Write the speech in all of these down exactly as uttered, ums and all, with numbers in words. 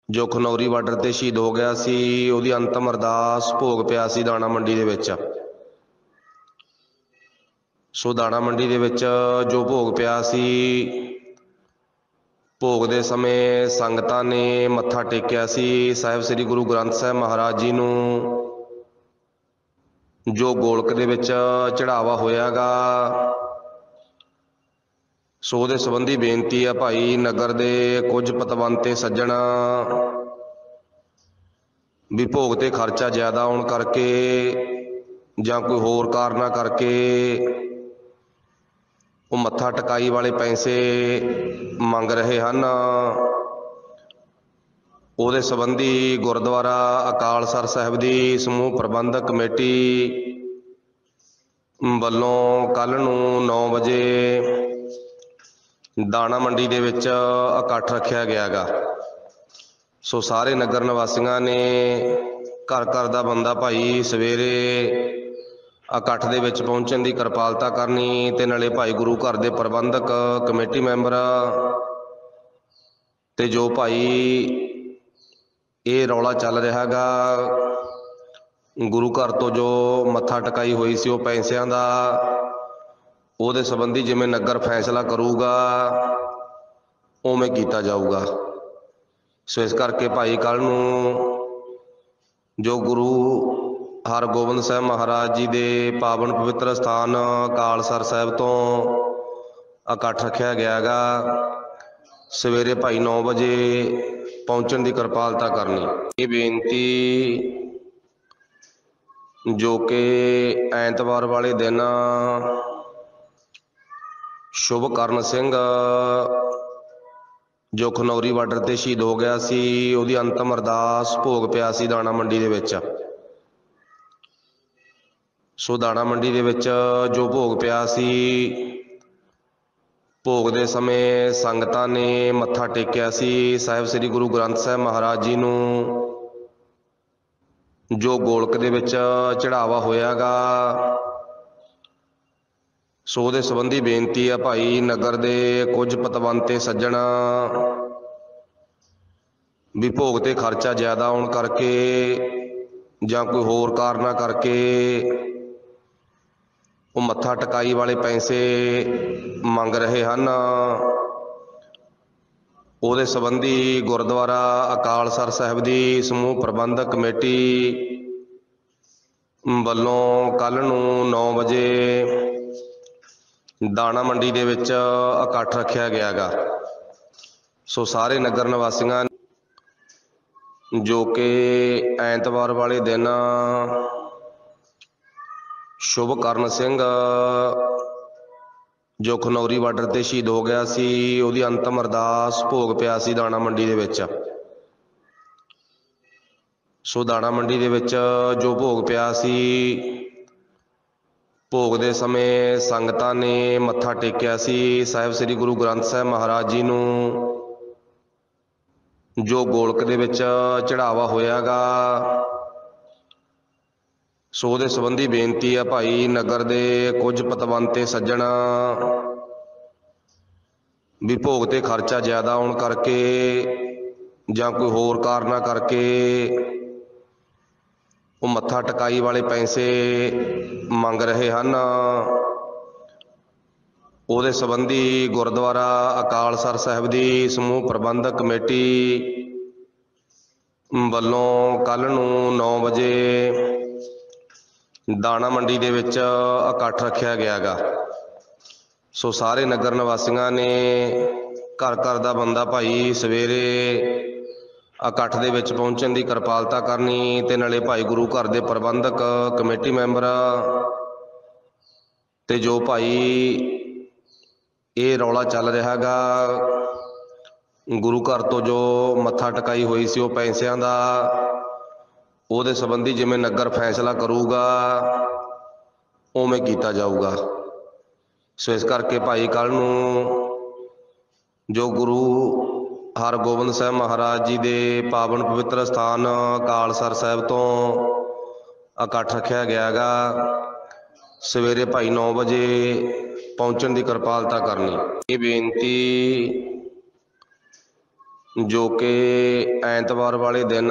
जो खनौरी बार्डर ते शहीद हो गया सी, उहदी अंतिम अरदास भोग पिया सी दाणा मंडी दे विच। सो दाणा मंडी दे विच जो भोग पिया सी, भोग दे समय संगतां ने मत्था टेकिया सी साहिब श्री गुरु ग्रंथ साहिब महाराज जी नूं। जो गोलक दे विच चढ़ावा होयागा, सो उहदे संबंधी बेनती है भाई नगर दे कुछ पतवंते सज्जण भी भोग ते खर्चा ज़्यादा होने करके जां कोई होर कारणा करके वो मत्था टकाई वाले पैसे मंग रहे हैं। उहदे संबंधी गुरुद्वारा अकालसर साहिब दी समूह प्रबंधक कमेटी वल्लों कल नूं नौ बजे दाणा मंडी दे विच इकट्ठ रखिया गया गा। सो सारे नगर निवासियों ने घर घर का बंदा भाई सवेरे इकट्ठ दे विच पहुंचण की कृपालता करनी ते नाले भाई गुरु घर के प्रबंधक कमेटी मैंबर ते जो भाई ये रौला चल रहा गा गुरु घर तो जो मत्था टकाई हुई सी वो पैसों का, उहदे संबंधी जिवें नगर फैसला करूगा उवें कीता जाऊगा। सो इस करके भाई कल नूं जो गुरु हरगोबिंद साहब महाराज जी दे पावन पवित्र स्थान अकालसर साहिब तो इकट्ठ रखा गया गा। सवेरे भाई नौ बजे पहुंचण की कृपालता करनी। ये बेनती जो कि ऐतवार वाले दिन शुभकरण सिंह जो खनौरी बार्डर ते शहीद हो गया सी, उहदी अंतिम अरदास भोग पिया सी दाणा मंडी दे विच। सो दाणा मंडी दे विच जो भोग पिया सी, भोग दे समय संगतां ने मत्था टेकिया सी साहिब श्री गुरु ग्रंथ साहिब महाराज जी नूं। जो गोलक दे विच चढ़ावा होयागा, सो उहदे संबंधी बेनती है भाई नगर दे कुछ पतवंते सज्जण भी भोग ते खर्चा ज़्यादा होने करके जां कोई होर कारणा करके वो मत्था टकाई वाले पैसे मंग रहे हैं। उहदे संबंधी गुरुद्वारा अकालसर साहिब दी समूह प्रबंधक कमेटी वल्लों कल नूं नौ बजे दाणा मंडी दे विच इकट्ठ रखिया गया गा। सो सारे नगर निवासियों जो कि ऐतवार वाले दिन शुभकरण सिंह जो खनौरी बार्डर ते शहीद हो गया सी, उहदी अंतिम अरदास भोग पिया सी दाणा मंडी दे विच। सो दाणा मंडी दे विच जो भोग पिया सी, भोग दे समय संगतां ने मत्था टेकिया सी साहिब श्री गुरु ग्रंथ साहिब महाराज जी नूं। जो गोलक दे विच चढ़ावा होयागा, सो उहदे संबंधी बेनती है भाई नगर दे कुछ पतवंते सज्जण भी भोग ते खर्चा ज़्यादा होने करके जां कोई होर कारणा करके वो मत्था टकाई वाले पैसे मंग रहे हैं। उहदे संबंधी गुरुद्वारा अकालसर साहिब दी समूह प्रबंधक कमेटी वल्लों कल नूं नौ बजे दाणा मंडी दे विच इकट्ठ रखिया गया गा। सो सारे नगर निवासियों ने घर घर का बंदा भाई सवेरे इकट्ठ दे विच पहुंचण की कृपालता करनी ते नाले भाई गुरु घर के प्रबंधक कमेटी मैंबर ते जो भाई ये रौला चल रहा गा गुरु घर तो जो मत्था टकाई हुई सी वो पैसों का, उहदे संबंधी जिवें नगर फैसला करूगा उवें कीता जाऊगा। सो इस करके भाई कल नूं जो गुरु हरगोबिंद साहब महाराज जी दे पावन पवित्र स्थान अकालसर साहिब तो इकट्ठ रखा गया गा। सवेरे भाई नौ बजे पहुंचण की कृपालता करनी। ये बेनती ਜੋ ਕਿ ਐਤਵਾਰ ਵਾਲੇ ਦਿਨ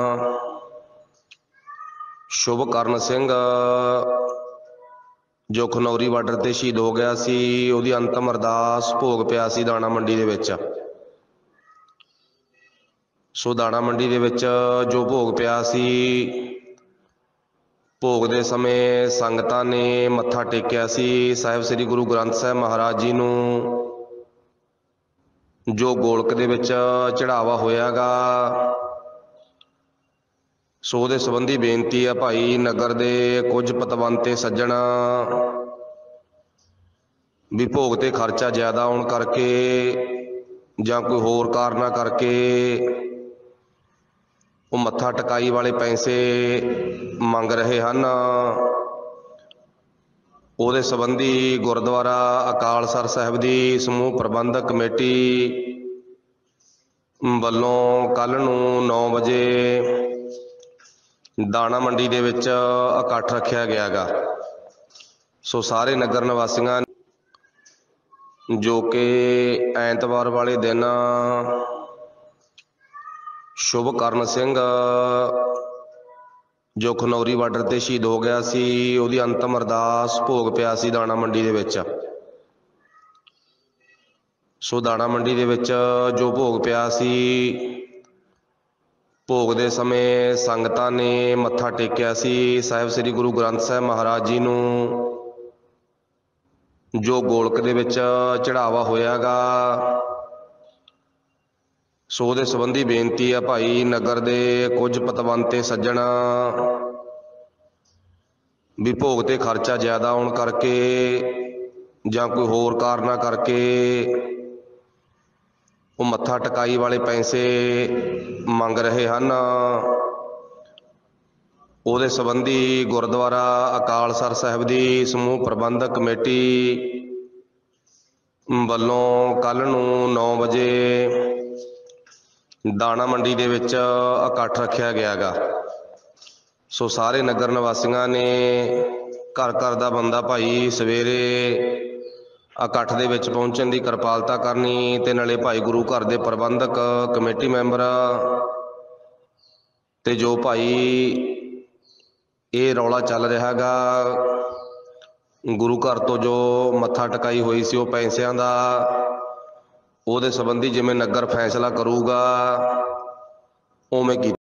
ਸ਼ੁਭਕਰਨ ਸਿੰਘ ਜੋ ਖਨੌਰੀ ਬਾਰਡਰ ਤੇ ਸ਼ਹੀਦ ਹੋ ਗਿਆ ਸੀ, ਉਹਦੀ ਅੰਤਮ ਅਰਦਾਸ ਭੋਗ ਪਿਆ ਸੀ ਦਾਣਾ ਮੰਡੀ ਦੇ ਵਿੱਚ। ਸੋ ਦਾਣਾ ਮੰਡੀ ਦੇ ਵਿੱਚ ਜੋ ਭੋਗ ਪਿਆ ਸੀ, ਭੋਗ ਦੇ ਸਮੇਂ ਸੰਗਤਾਂ ਨੇ ਮੱਥਾ ਟੇਕਿਆ ਸੀ ਸਾਹਿਬ ਸ੍ਰੀ ਗੁਰੂ ਗ੍ਰੰਥ ਸਾਹਿਬ ਮਹਾਰਾਜ ਜੀ ਨੂੰ, ਜੋ ਗੋਲਕ ਦੇ ਵਿੱਚ ਚੜਾਵਾ ਹੋਇਆਗਾ। ਸੋ ਉਹਦੇ ਸੰਬੰਧੀ ਬੇਨਤੀ ਹੈ ਭਾਈ ਨਗਰ ਦੇ ਕੁਝ ਪਤਵੰਤੇ ਸੱਜਣ ਵੀ ਭੋਗ ਤੇ ਖਰਚਾ ਜ਼ਿਆਦਾ ਆਉਣ ਕਰਕੇ ਜਾਂ ਕੋਈ ਹੋਰ ਕਾਰਨਾਂ ਕਰਕੇ ਉਹ ਮੱਥਾ ਟਿਕਾਈ ਵਾਲੇ ਪੈਸੇ ਮੰਗ ਰਹੇ ਹਨ। ਉਹਦੇ ਸੰਬੰਧੀ ਗੁਰਦੁਆਰਾ ਅਕਾਲਸਰ ਸਾਹਿਬ ਦੀ ਸਮੂਹ ਪ੍ਰਬੰਧਕ ਕਮੇਟੀ ਵੱਲੋਂ ਕੱਲ੍ਹ ਨੂੰ ਨੌ ਵਜੇ ਦਾਣਾ ਮੰਡੀ ਦੇ ਵਿੱਚ ਇਕੱਠ ਰੱਖਿਆ ਗਿਆ ਗਾ। ਸੋ ਸਾਰੇ ਨਗਰ ਨਿਵਾਸੀਆਂ ਜੋ ਕਿ ਐਤਵਾਰ ਵਾਲੇ ਦਿਨ ਸ਼ੁਭਕਰਨ ਸਿੰਘ ਜੋ ਖਨੌਰੀ ਬਾਰਡਰ ਤੇ ਸ਼ਹੀਦ ਹੋ ਗਿਆ ਸੀ, ਉਹਦੀ ਅੰਤਮ ਅਰਦਾਸ ਭੋਗ ਪਿਆ ਸੀ ਦਾਣਾ ਮੰਡੀ ਦੇ ਵਿੱਚ। ਸੋ ਦਾਣਾ ਮੰਡੀ ਦੇ ਵਿੱਚ ਜੋ ਭੋਗ ਪਿਆ ਸੀ, ਭੋਗ ਦੇ ਸਮੇਂ ਸੰਗਤਾਂ ਨੇ ਮੱਥਾ ਟੇਕਿਆ ਸੀ ਸਾਹਿਬ ਸ੍ਰੀ ਗੁਰੂ ਗ੍ਰੰਥ ਸਾਹਿਬ ਮਹਾਰਾਜ ਜੀ ਨੂੰ, ਜੋ ਗੋਲਕ ਦੇ ਵਿੱਚ ਚੜਾਵਾ ਹੋਇਆਗਾ। ਸੋ ਉਹਦੇ ਸੰਬੰਧੀ ਬੇਨਤੀ ਹੈ ਭਾਈ ਨਗਰ ਦੇ ਕੁਝ ਪਤਵੰਤੇ ਸੱਜਣ ਵੀ ਭੋਗ ਤੇ ਖਰਚਾ ਜ਼ਿਆਦਾ ਆਉਣ ਕਰਕੇ ਜਾਂ ਕੋਈ ਹੋਰ ਕਾਰਨਾਂ ਕਰਕੇ ਉਹ ਮੱਥਾ ਟਿਕਾਈ ਵਾਲੇ ਪੈਸੇ ਮੰਗ ਰਹੇ ਹਨ। ਉਹਦੇ ਸੰਬੰਧੀ ਗੁਰਦੁਆਰਾ ਅਕਾਲਸਰ ਸਾਹਿਬ ਦੀ ਸਮੂਹ ਪ੍ਰਬੰਧਕ ਕਮੇਟੀ ਵੱਲੋਂ ਕੱਲ੍ਹ ਨੂੰ ਨੌ ਵਜੇ ਦਾਣਾ ਮੰਡੀ ਦੇ ਵਿੱਚ ਇਕੱਠ ਰੱਖਿਆ ਗਿਆ ਗਾ। ਸੋ ਸਾਰੇ ਨਗਰ ਨਿਵਾਸੀਆਂ ਨੇ ਘਰ ਘਰ ਦਾ ਬੰਦਾ ਭਾਈ ਸਵੇਰੇ ਇਕੱਠ ਦੇ ਵਿੱਚ ਪਹੁੰਚਣ ਦੀ ਕਿਰਪਾਲਤਾ ਕਰਨੀ, ਤੇ ਨਾਲੇ ਭਾਈ ਗੁਰੂ ਘਰ ਦੇ ਪ੍ਰਬੰਧਕ ਕਮੇਟੀ ਮੈਂਬਰ ਤੇ ਜੋ ਭਾਈ ਇਹ ਰੌਲਾ ਚੱਲ ਰਿਹਾ ਗਾ ਗੁਰੂ ਘਰ ਤੋਂ ਜੋ ਮੱਥਾ ਟਿਕਾਈ ਹੋਈ ਸੀ ਉਹ ਪੈਸਿਆਂ ਦਾ, ਉਹਦੇ ਸੰਬੰਧੀ ਜਿਵੇਂ ਨਗਰ ਫੈਸਲਾ ਕਰੂਗਾ ਉਵੇਂ ਕੀਤਾ